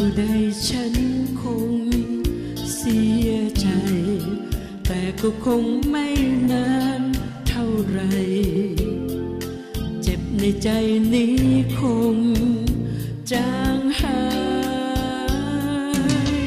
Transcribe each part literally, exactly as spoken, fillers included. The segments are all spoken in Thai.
ใดฉันคงเสียใจแต่ก็คงไม่นานเท่าไรเจ็บในใจนี้คงจางหาย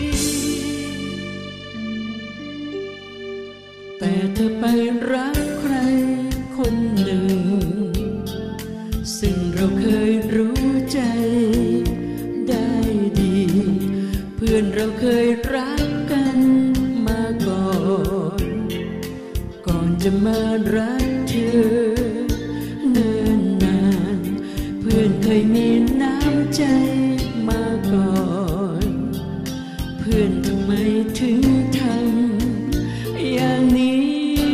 แต่เธอไปรักใครคนหนึ่งซึ่งเราเคยรู้ใจได้ดีเพื่อนเราเคยรักกันมาก่อนก่อนจะมารักเธอเนิ่นนานเพื่อนเคยมีน้ำใจมาก่อนเพื่อนทำไมถึงทำอย่างนี้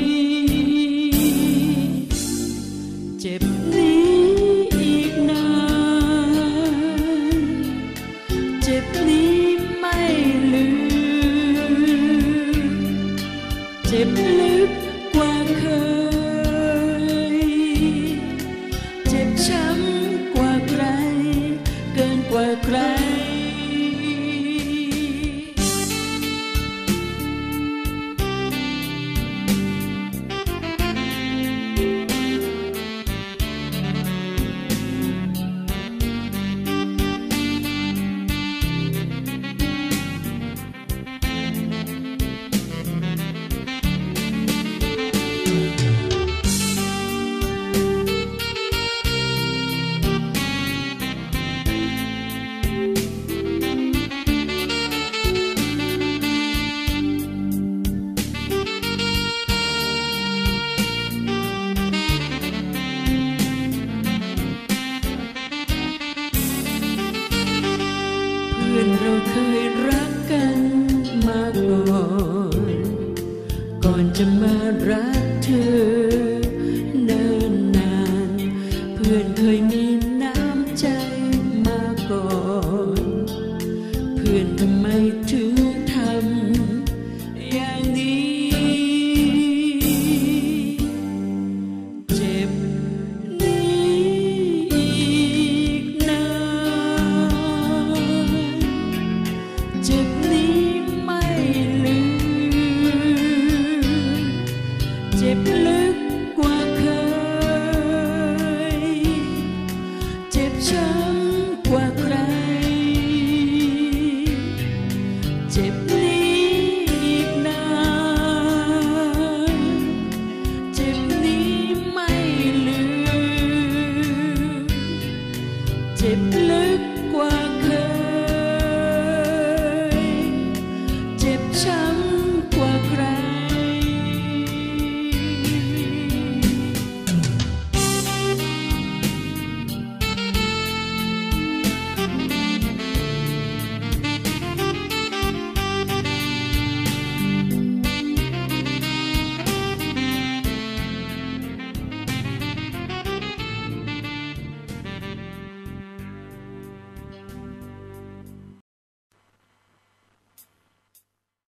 เจ็บนี้อีกนานเจ็บนี้ไม่ลืมเจ็บลึกกว่าเคยเจ็บช้ำกว่าใครเกินกว่าใครเพื่อนเราเคยรักกันมาก่อนก่อนจะมารักเธอเนิ่นนานเพื่อนเคยมีน้ำใจมาก่อนเพื่อนทำไมถึงทำอย่างนี้เจ็บนี้อีกนานเจ็บนี้ไม่ลืมเจ็บลึกกว่าเคยเจ็บช้ำกว่าใครเจ็บนี้อีกนานเจ็บนี้ไม่ลืมเจ็บลึกกว่า